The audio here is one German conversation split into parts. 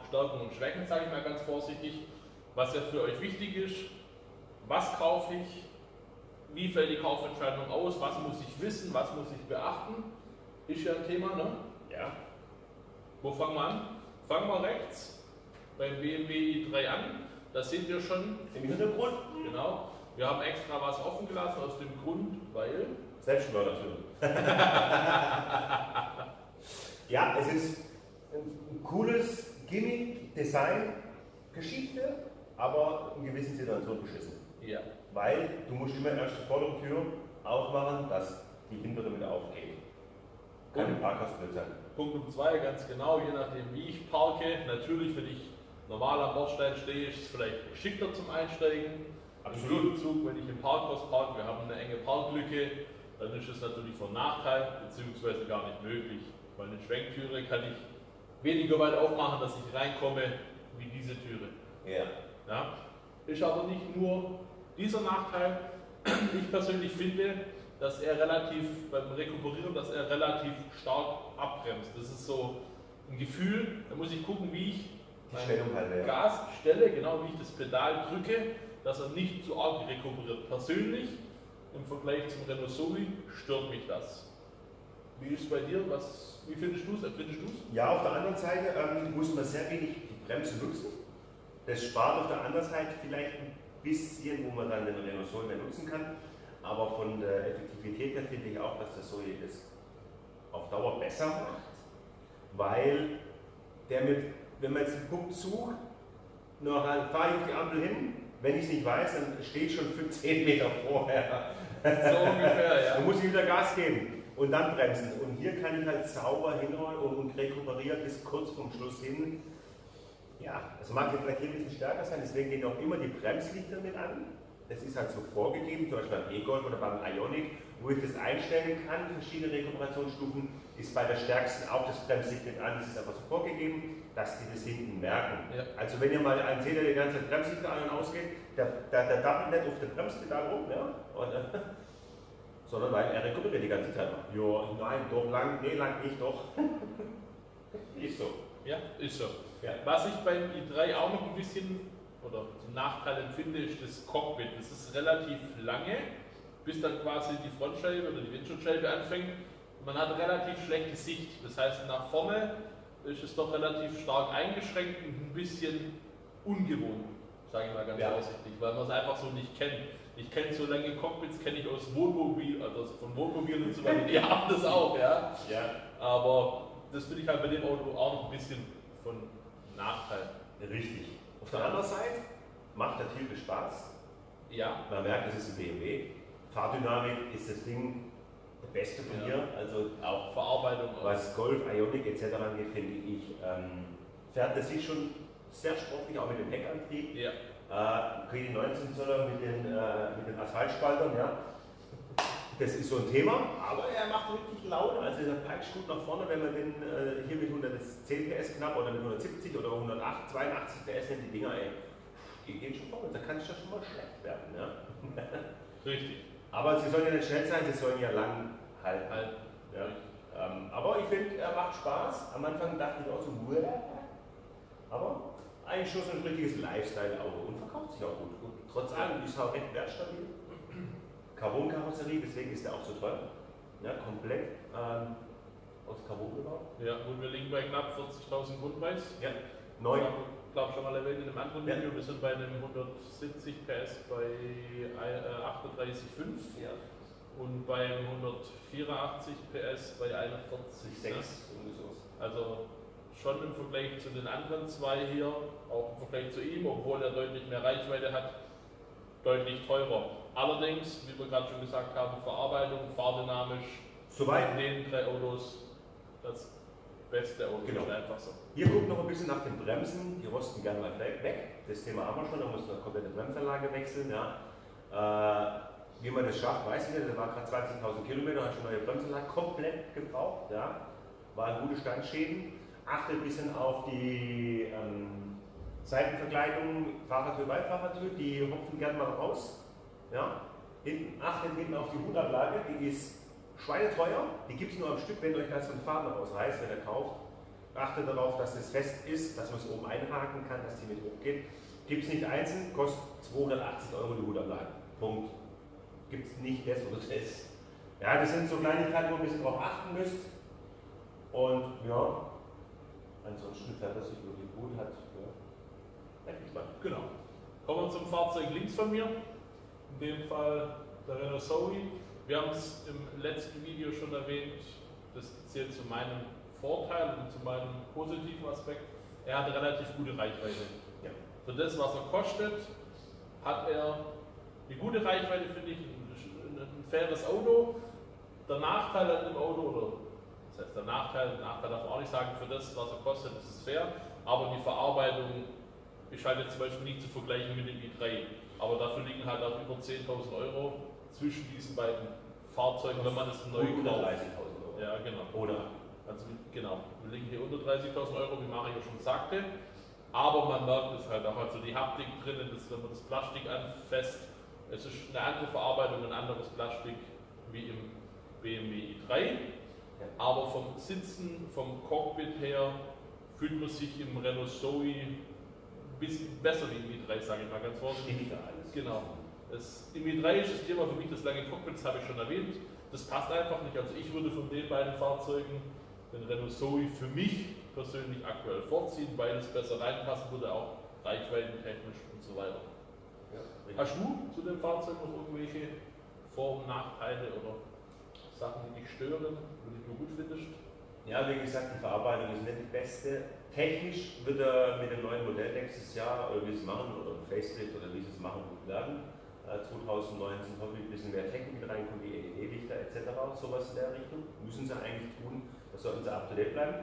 Stärken und Schwächen, sage ich mal ganz vorsichtig, was ja für euch wichtig ist, was kaufe ich, wie fällt die Kaufentscheidung aus, was muss ich wissen, was muss ich beachten, ist ja ein Thema, ne? Ja. Wo fangen wir an? Fangen wir rechts beim BMW i3 an, da seht ihr schon Im Hintergrund? Genau. Wir haben extra was offen gelassen aus dem Grund, weil... Selbstmördertür. Ja, es ist ein cooles Gimmick, Design, Geschichte, aber in gewissen Situationen beschissen. Ja. Weil du musst immer erst die vordere Tür aufmachen, dass die hintere wieder aufgeht. Kann im Parkhaus blöd sein. Punkt Nummer 2, ganz genau, je nachdem wie ich parke. Natürlich, wenn ich normal am Bordstein stehe, ist es vielleicht geschickter zum Einsteigen. Absolut. Im Gegenzug, wenn ich im Parkhaus parke, wir haben eine enge Parklücke, dann ist es natürlich von Nachteil, beziehungsweise gar nicht möglich. Weil eine Schwenktüre kann ich weniger weit aufmachen, dass ich reinkomme, wie diese Türe. Ja. Ja? Ist aber nicht nur dieser Nachteil. Ich persönlich finde, dass er beim Rekuperieren, dass er relativ stark abbremst. Das ist so ein Gefühl, da muss ich gucken, wie ich mein Gas stelle, genau wie ich das Pedal drücke, dass er nicht zu arg rekuperiert. Persönlich, im Vergleich zum Renault Zoe, stört mich das. Wie ist es bei dir? Wie findest du es? Ja, auf der anderen Seite muss man sehr wenig die Bremse nutzen. Das spart auf der anderen Seite vielleicht ein bisschen, wo man dann den Renault Zoe mehr nutzen kann. Aber von der Effektivität her finde ich auch, dass der Zoe das auf Dauer besser macht. Weil wenn man jetzt einen Punkt sucht, fahre ich auf die Ampel hin, wenn ich es nicht weiß, dann steht schon 10 Meter vorher. So ungefähr, ja. Dann muss ich wieder Gas geben und dann bremsen. Und hier kann ich halt sauber hinrollen und rekuperieren bis kurz vom Schluss hin. Ja, das mag vielleicht hier ein bisschen stärker sein, deswegen gehen auch immer die Bremslichter mit an. Das ist halt so vorgegeben, zum Beispiel beim E-Golf oder beim Ioniq, wo ich das einstellen kann, verschiedene Rekuperationsstufen, ist bei der stärksten auch das Bremslicht mit an. Das ist aber so vorgegeben, dass die das hinten merken. Ja. Also wenn ihr mal einen seht, der die ganze Zeit Bremslichter an und ausgeht, der dappelt nicht auf dem Bremspedal rum, ja? Sondern weil er rekuperiert die ganze Zeit. Ja, nein, doch, lang nicht, doch. Ist so. Ja, ist so. Ja. Was ich beim i3 auch noch ein bisschen oder zum Nachteil empfinde, ist das Cockpit. Das ist relativ lange, bis dann quasi die Frontscheibe oder die Windschutzscheibe anfängt. Man hat relativ schlechte Sicht. Das heißt, nach vorne ist es doch relativ stark eingeschränkt und ein bisschen ungewohnt, sage ich mal ganz vorsichtig, weil man es einfach so nicht kennt. Ich kenne so lange Cockpits, kenne ich aus Wohnmobil, also von Wohnmobilen und so weiter. Die haben das auch, ja. Aber das finde ich halt bei dem Auto auch noch ein bisschen von Nachteil. Richtig. Auf der anderen Seite macht der Titel Spaß. Ja. Man merkt, es ist ein BMW. Fahrdynamik ist das Ding der beste von hier. Also auch Verarbeitung. Was Golf, Ioniq etc. angeht, finde ich, fährt das sich schon sehr sportlich, auch mit dem Heckantrieb. Ja. Die 19 Zoller mit den Asphaltspaltern, ja. Das ist so ein Thema, aber er macht richtig Laune, also er peitscht gut nach vorne, wenn man den hier mit 110 PS knapp oder mit 170 oder 108, 82 PS nimmt, die Dinger, ey, die gehen schon vorwärts, da kann es ja schon mal schlecht werden. Ja? Richtig. Aber sie sollen ja nicht schnell sein, sie sollen ja lang halten. Ja. Aber ich finde, er macht Spaß. Am Anfang dachte ich auch so, aber eigentlich schon so ein richtiges Lifestyle-Auto und verkauft sich auch gut. Trotz allem ist er auch recht wertstabil. Carbon-Karosserie, deswegen ist er auch so teuer. Ja, komplett aus Carbon gebaut. Ja, und wir liegen bei knapp 40.000 Grundpreis. Ja, neu. Ich glaube schon mal erwähnt in einem anderen Video, wir sind bei einem 170 PS bei 38,5 und beim 184 PS bei 41,6. Also schon im Vergleich zu den anderen zwei hier, auch im Vergleich zu ihm, obwohl er deutlich mehr Reichweite hat, deutlich teurer. Allerdings, wie wir gerade schon gesagt haben, Verarbeitung, fahrdynamisch, soweit in den drei Autos das beste Auto, genau. Ist einfach so. Hier guckt noch ein bisschen nach den Bremsen, die rosten gerne mal weg. Das Thema haben wir schon, da muss eine komplette Bremsanlage wechseln. Ja. Wie man das schafft, weiß ich nicht, der war gerade 20.000 Kilometer, hat schon neue Bremsanlage komplett gebraucht. Ja. Waren gute Standschäden. Achtet ein bisschen auf die Seitenverkleidung, Fahrertür, Beifahrertür, die hopfen gerne mal raus. Ja. Achtet hinten auf die Hutablage, die ist schweineteuer, die gibt es nur am Stück, wenn ihr euch das von Farben rausreißt, wenn ihr kauft. achte darauf, dass es fest ist, dass man es oben einhaken kann, dass die mit hochgeht. Gibt es nicht einzeln, kostet 280 € die Hutanlage. Punkt. Gibt es nicht das oder das. Ja, das sind so Kleinigkeiten, wo ihr ein bisschen drauf achten müsst. Und ja, ansonsten fährt das sich wirklich gut, hat recht gespannt. Genau. Kommen wir zum Fahrzeug links von mir. In dem Fall der Renault Zoe. Wir haben es im letzten Video schon erwähnt, das zählt zu meinem Vorteil und zu meinem positiven Aspekt. Er hat relativ gute Reichweite. Ja. Für das, was er kostet, hat er eine gute Reichweite, finde ich, ein faires Auto. Der Nachteil an dem Auto, oder das heißt der Nachteil darf man auch nicht sagen, für das, was er kostet, ist es fair, aber die Verarbeitung ist halt jetzt zum Beispiel nicht zu vergleichen mit dem i3. Aber dafür liegen halt auch über 10.000 € zwischen diesen beiden Fahrzeugen, wenn man es neu kauft. 30.000 €. Ja, genau. Oder? Also genau, wir liegen hier unter 30.000 €, wie Mario schon sagte. Aber man merkt es halt auch, also die Haptik drinnen, wenn man das Plastik anfasst, es ist eine andere Verarbeitung, ein anderes Plastik wie im BMW i3. Ja. Aber vom Sitzen, vom Cockpit her, fühlt man sich im Renault Zoe ein bisschen besser wie im i3, sage ich mal ganz vorsichtig. Stimmiger alles. Genau. Im i3 ist das Thema für mich das lange Cockpit, das habe ich schon erwähnt. Das passt einfach nicht. Also ich würde von den beiden Fahrzeugen den Renault Zoe für mich persönlich aktuell vorziehen, weil es besser reinpassen würde, auch reichweitentechnisch und so weiter. Ja, Hast du zu dem Fahrzeug noch irgendwelche Vor- und Nachteile oder Sachen, die dich stören, die du gut findest? Ja, wie gesagt, die Verarbeitung ist nicht die beste. Technisch wird er mit dem neuen Modell nächstes Jahr, oder wie sie es machen, oder Facelift, oder wie sie es machen, gut werden. 2019 hoffe ich ein bisschen mehr Technik mit reinkommt, wie LED-Lichter etc. Sowas in der Richtung. Müssen sie eigentlich tun, da sollten sie up to date bleiben.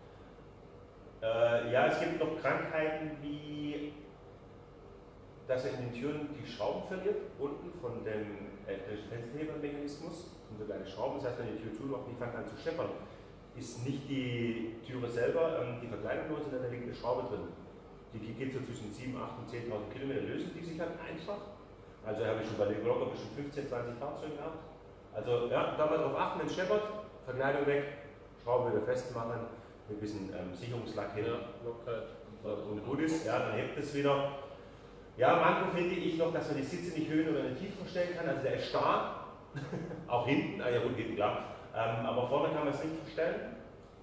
Ja, es gibt noch Krankheiten wie, dass er in den Türen die Schrauben verliert, unten von dem Fensterhebermechanismus. Das sind so kleine Schrauben, das heißt, wenn die Tür zumacht, die fangen an zu scheppern. Ist nicht die Türe selber, die Verkleidung nur, sondern da liegt eine Schraube drin. Die geht so zwischen 7.000, 8.000 und 10.000 Kilometer, lösen die sich halt einfach. Also habe ich schon bei den Glocker bestimmt 15, 20 Fahrzeuge gehabt. Also ja, da mal drauf achten, wenn es scheppert, Verkleidung weg, Schraube wieder festmachen, mit ein bisschen Sicherungslack hin. Ja, Lockheit. Und gut ist, ja, dann hebt es wieder. Ja, Manko finde ich noch, dass man die Sitze nicht höhen oder nicht tief verstellen kann. Also der ist starr, auch hinten, ja gut, hinten klar. Aber vorne kann man es nicht verstellen.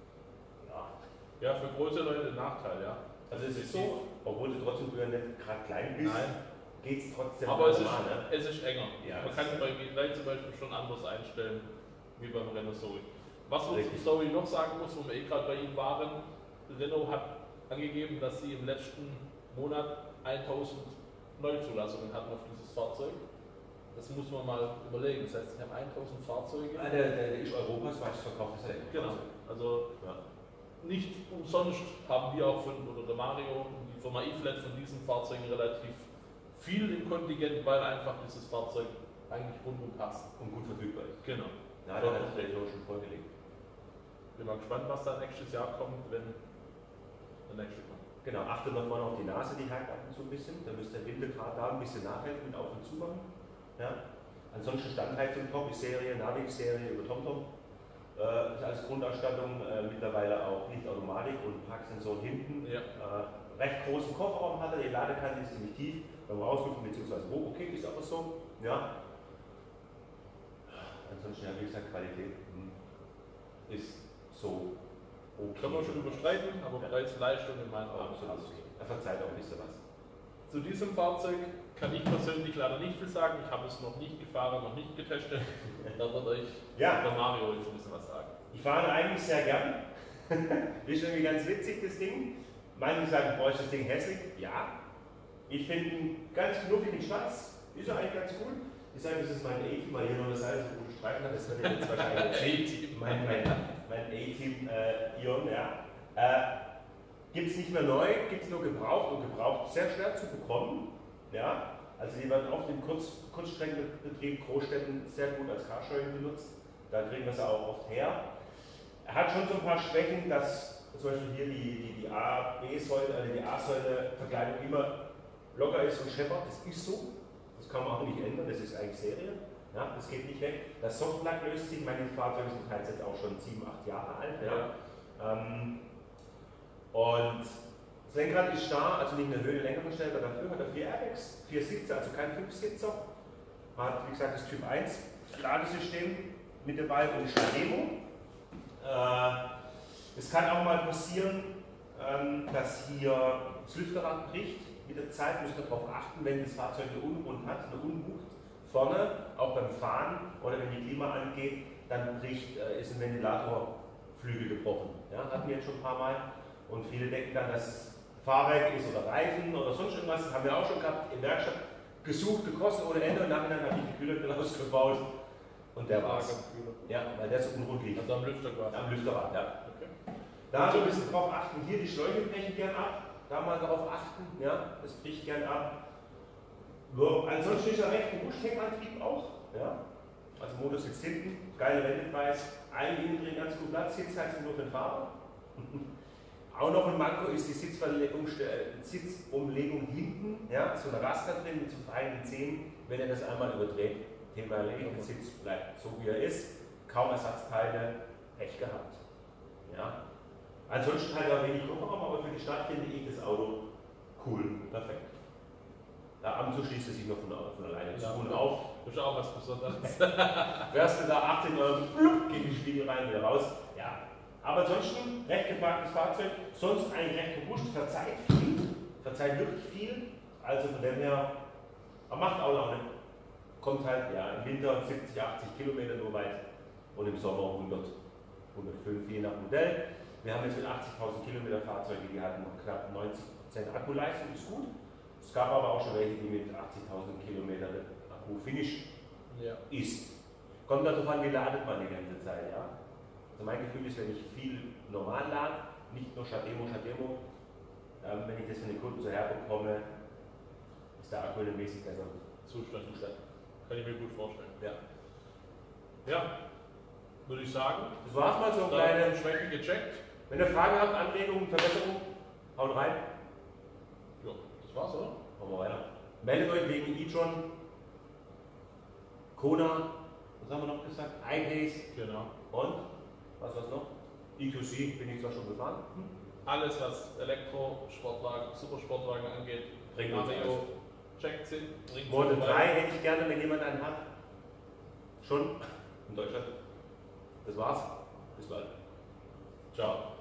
Ja, für große Leute ein Nachteil, ja. Also es ist so, obwohl du trotzdem früher nicht gerade klein bist, geht es trotzdem. Aber es normal, ist enger. Ja, man kann es beim i3 zum Beispiel schon anders einstellen, wie beim Renault Zoe. Was man Richtig. zu Zoe noch sagen muss, wo wir gerade bei ihm waren, Renault hat angegeben, dass sie im letzten Monat 1000 Neuzulassungen hatten auf dieses Fahrzeug. Das muss man mal überlegen. Das heißt, sie haben 1000 Fahrzeuge. Der ist Europas meist verkauft, das ist Genau. Also nicht umsonst haben wir auch oder der Mario und die Firma E-Flat von diesen Fahrzeugen relativ viel im Kontingent, weil einfach dieses Fahrzeug eigentlich rundum passt. und gut verfügbar ist. Genau. Ja, da hat der schon vorgelegt. Bin mal gespannt, was da nächstes Jahr kommt, wenn der nächste kommt. Genau, achtet noch mal auf die Nase, die hakt ab und zu ein bisschen. Da müsst ihr Wintergrad da ein bisschen nachhelfen mit Auf- und Zumachen. Ja. Ansonsten Standheizung top, ist Serie, Navi-Serie über TomTom. Ist als Grundausstattung mittlerweile auch Lichtautomatik und Parksensor hinten. Ja. Recht großen Kofferraum hat er, die Ladekante ist ziemlich tief, beim Rauslüften bzw. hoch, okay, ist aber so. Ja. Ansonsten, ja, wie gesagt, Qualität ist so okay. Können wir schon überstreiten, aber Preis-Leistung in meinen Augen Absolut. absolut. Er verzeiht auch nicht so was. Zu diesem Fahrzeug kann ich persönlich leider nicht viel sagen. Ich habe es noch nicht gefahren, noch nicht getestet. Da wird euch der Mario jetzt ein bisschen was sagen. Ich fahre eigentlich sehr gern. Ist irgendwie ganz witzig, das Ding. Manche sagen, boah, ist das Ding hässlich? Ja. Ich finde ihn ganz knuffig in schwarz. Ist er eigentlich ganz cool. Ich sage, das ist mein A-Team, weil hier noch das Seite so gut streifen hat. Das wird jetzt wahrscheinlich mein A-Team Ion, ja. Gibt es nicht mehr neu, gibt es nur gebraucht und gebraucht sehr schwer zu bekommen. Ja. Also die werden oft im Kurzstreckenbetrieb, Großstädten sehr gut als Carsharing benutzt. Da kriegen wir es auch oft her. Er hat schon so ein paar Schwächen, dass zum Beispiel hier die A-B-Säule, die A-Säule Verkleidung immer locker ist und scheppert. Das ist so. Das kann man auch nicht ändern, das ist eigentlich Serie. Ja, das geht nicht weg. Das Softlack löst sich, meine Fahrzeuge sind teils jetzt auch schon 7, 8 Jahre alt. Ja. Und das Lenkrad ist starr, also nicht eine Höhenlänge verstellt, aber dafür hat er 4 Airbags, 4 Sitze, also kein 5-Sitzer. Hat, wie gesagt, das Typ 1 Ladesystem mit dabei und Demo. Es kann auch mal passieren, dass hier das Lüfterrad bricht. Mit der Zeit müsst ihr darauf achten, wenn das Fahrzeug eine Unrund hat, eine Unwucht vorne, auch beim Fahren oder wenn die Klima angeht, dann ist ein Ventilatorflügel gebrochen. Ja, hatten wir jetzt schon ein paar Mal. Und viele denken dann, dass es Fahrwerk ist oder Reifen oder sonst irgendwas. Das haben wir auch schon gehabt in der Werkstatt. Gesucht, gekostet ohne Ende und nachher habe ich die Kühlergrill ausgebaut. Und der war es. Ja, weil der so unrund liegt. Also am Lüfter quasi. Am Lüfterrad, ja. Okay. Da so ein bisschen drauf achten. Hier die Schläuche brechen gern ab. Da mal darauf achten. Ja, das bricht gern ab. So, ansonsten ist er recht robust, Heckantrieb auch. Ja. Also Motor sitzt hinten, geile Wendepreis, ein innen drin ganz gut Platz, Sitzheizung nur für den Fahrer. Auch noch ein Manko ist die Sitzumlegung hinten, ja, so ein Raster drin mit so feinen Zähnen, wenn er das einmal überdreht. Thema erledigt, der Sitz bleibt so wie er ist, kaum Ersatzteile, Pech gehabt. Ja. Ansonsten halt auch wenig Kofferraum, aber für die Stadt finde ich das Auto cool, perfekt. Da ab und zu schließt es sich noch von alleine zu und auf. Das ist auch was Besonderes. Wärst du da 18 Euro, blub, geht die Spiegel rein, wieder raus. Ja. Aber ansonsten recht gefragtes Fahrzeug, sonst eigentlich recht robust, verzeiht wirklich viel. Also von dem her, aber macht auch Laune. Kommt halt ja, im Winter 70, 80 Kilometer nur weit und im Sommer 100, 105, je nach Modell. Wir haben jetzt mit 80.000 Kilometer Fahrzeuge, die hatten noch knapp 90% Akkuleistung, ist gut. Es gab aber auch schon welche, die mit 80.000 Kilometern Akku-Finish ist. Kommt darauf an, wie ladet man die ganze Zeit. Ja? Also mein Gefühl ist, wenn ich viel normal lade, nicht nur Shademo, wenn ich das von den Kunden so herbekomme, ist der Akku in einem mäßig besseren Zustand. Kann ich mir gut vorstellen. Ja. Ja, würde ich sagen. Das war's mal so eine kleine Schwäche gecheckt. Wenn ihr Fragen habt, Anregungen, Verbesserungen, haut rein. Ja, das war's, oder? Machen wir weiter. Meldet euch wegen e-tron, Kona, was haben wir noch gesagt? iPace. Genau. Und? Was noch? EQC bin ich zwar schon gefahren. Alles, was Elektro-Sportwagen, Supersportwagen angeht, Bringt uns Mario, checkt sie. Model 3 hätte ich gerne, wenn jemand einen hat. Schon in Deutschland. Das war's. Bis bald. Ciao.